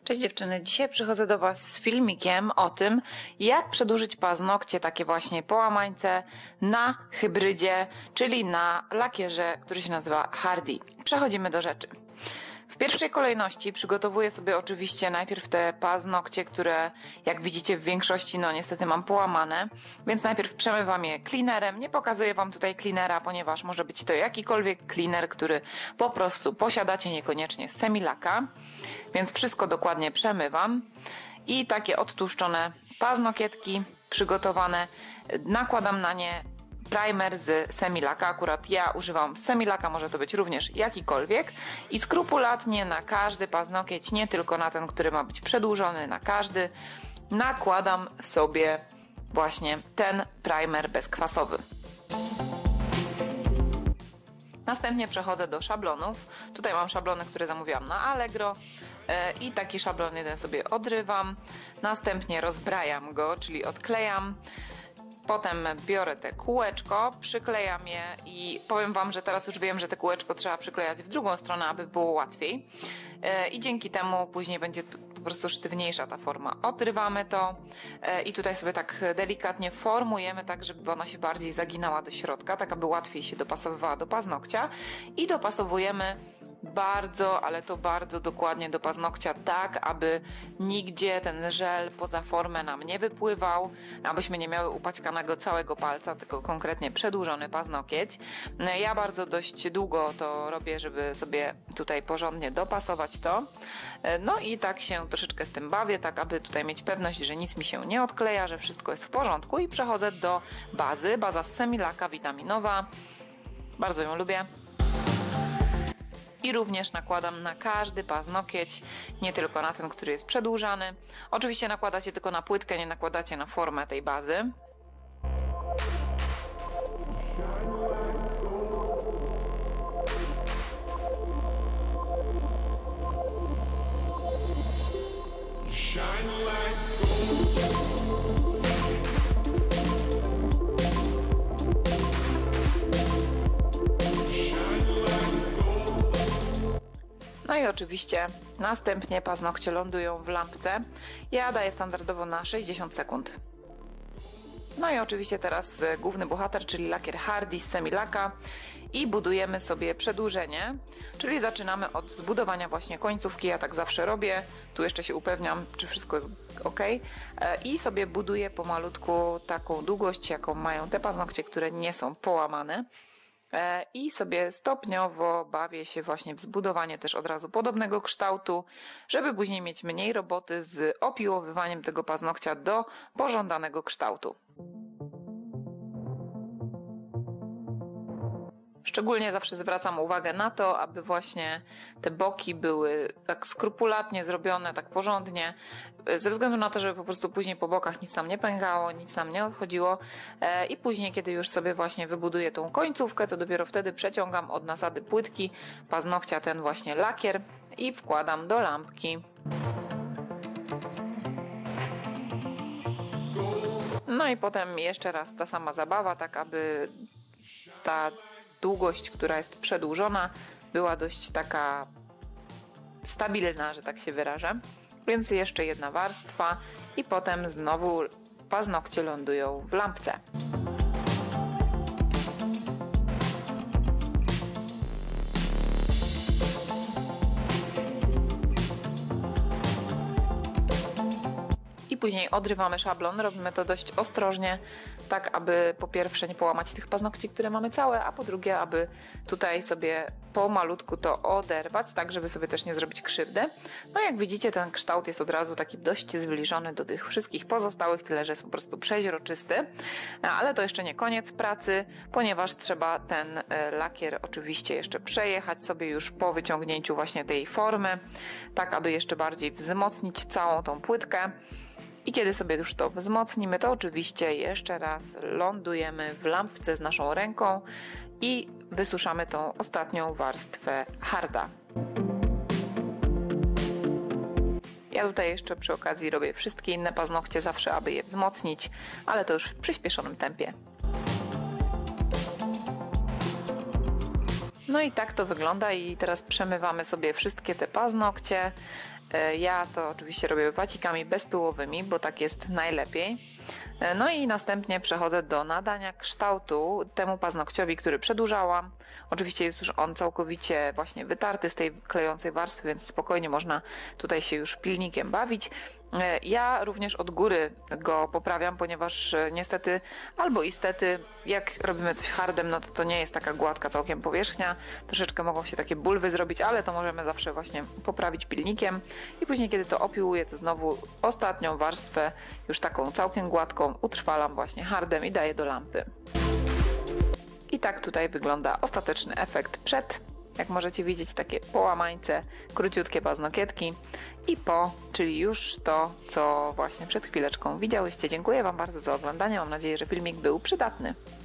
Cześć dziewczyny, dzisiaj przychodzę do Was z filmikiem o tym, jak przedłużyć paznokcie, takie właśnie połamańce, na hybrydzie, czyli na lakierze, który się nazywa Hardy. Przechodzimy do rzeczy. W pierwszej kolejności przygotowuję sobie oczywiście najpierw te paznokcie, które jak widzicie w większości niestety mam połamane, więc najpierw przemywam je cleanerem. Nie pokazuję Wam tutaj cleanera, ponieważ może być to jakikolwiek cleaner, który po prostu posiadacie, niekoniecznie Semilaka, więc wszystko dokładnie przemywam i takie odtłuszczone paznokietki przygotowane nakładam na nie primer z Semilaka, akurat ja używam Semilaka, może to być również jakikolwiek i skrupulatnie na każdy paznokieć, nie tylko na ten, który ma być przedłużony, na każdy nakładam sobie właśnie ten primer bezkwasowy. Następnie przechodzę do szablonów. Tutaj mam szablony, które zamówiłam na Allegro i taki szablon jeden sobie odrywam, następnie rozbrajam go, czyli odklejam. Potem biorę te kółeczko, przyklejam je i powiem Wam, że teraz już wiem, że te kółeczko trzeba przyklejać w drugą stronę, aby było łatwiej. I dzięki temu później będzie po prostu sztywniejsza ta forma. Odrywamy to i tutaj sobie tak delikatnie formujemy, tak żeby ona się bardziej zaginała do środka, tak aby łatwiej się dopasowywała do paznokcia i dopasowujemy bardzo, ale to bardzo dokładnie do paznokcia, tak aby nigdzie ten żel poza formę nam nie wypływał, abyśmy nie miały upaćkanego całego palca, tylko konkretnie przedłużony paznokieć. Ja bardzo dość długo to robię, żeby sobie tutaj porządnie dopasować to. No i tak się troszeczkę z tym bawię, tak aby tutaj mieć pewność, że nic mi się nie odkleja, że wszystko jest w porządku i przechodzę do bazy. Baza z Semilaka witaminowa. Bardzo ją lubię. I również nakładam na każdy paznokieć, nie tylko na ten, który jest przedłużany. Oczywiście nakładacie tylko na płytkę, nie nakładacie na formę tej bazy. No i oczywiście następnie paznokcie lądują w lampce. Ja daję standardowo na 60 sekund. No i oczywiście teraz główny bohater, czyli lakier Hardy z Semilaka i budujemy sobie przedłużenie, czyli zaczynamy od zbudowania właśnie końcówki, ja tak zawsze robię, tu jeszcze się upewniam, czy wszystko jest ok i sobie buduję pomalutku taką długość, jaką mają te paznokcie, które nie są połamane. I sobie stopniowo bawię się właśnie w zbudowanie też od razu podobnego kształtu, żeby później mieć mniej roboty z opiłowywaniem tego paznokcia do pożądanego kształtu. Szczególnie zawsze zwracam uwagę na to, aby właśnie te boki były tak skrupulatnie zrobione, tak porządnie, ze względu na to, żeby po prostu później po bokach nic nam nie pękało, nic nam nie odchodziło i później, kiedy już sobie właśnie wybuduję tą końcówkę, to dopiero wtedy przeciągam od nasady płytki paznokcia ten właśnie lakier i wkładam do lampki. No i potem jeszcze raz ta sama zabawa, tak aby ta długość, która jest przedłużona, była dość taka stabilna, że tak się wyrażę. Więc jeszcze jedna warstwa i potem znowu paznokcie lądują w lampce. I później odrywamy szablon, robimy to dość ostrożnie, tak aby po pierwsze nie połamać tych paznokci, które mamy całe, a po drugie, aby tutaj sobie pomalutku to oderwać, tak żeby sobie też nie zrobić krzywdy. No jak widzicie, ten kształt jest od razu taki dość zbliżony do tych wszystkich pozostałych, tyle że jest po prostu przeźroczysty, ale to jeszcze nie koniec pracy, ponieważ trzeba ten lakier oczywiście jeszcze przejechać sobie już po wyciągnięciu właśnie tej formy, tak aby jeszcze bardziej wzmocnić całą tą płytkę. I kiedy sobie już to wzmocnimy, to oczywiście jeszcze raz lądujemy w lampce z naszą ręką i wysuszamy tą ostatnią warstwę Harda. Ja tutaj jeszcze przy okazji robię wszystkie inne paznokcie zawsze, aby je wzmocnić, ale to już w przyspieszonym tempie. No i tak to wygląda i teraz przemywamy sobie wszystkie te paznokcie Ja to oczywiście robię wacikami bezpyłowymi, bo tak jest najlepiej. No i następnie przechodzę do nadania kształtu temu paznokciowi, który przedłużałam. Oczywiście jest już on całkowicie właśnie wytarty z tej klejącej warstwy, więc spokojnie można tutaj się już pilnikiem bawić. Ja również od góry go poprawiam, ponieważ niestety albo istety, jak robimy coś hardem, no to nie jest taka gładka całkiem powierzchnia. Troszeczkę mogą się takie bulwy zrobić, ale to możemy zawsze właśnie poprawić pilnikiem. I później, kiedy to opiłuję, to znowu ostatnią warstwę, już taką całkiem gładką, utrwalam właśnie hardem i daję do lampy. I tak tutaj wygląda ostateczny efekt przed. Jak możecie widzieć, takie połamańce, króciutkie paznokietki i po, czyli już to, co właśnie przed chwileczką widziałyście. Dziękuję Wam bardzo za oglądanie. Mam nadzieję, że filmik był przydatny.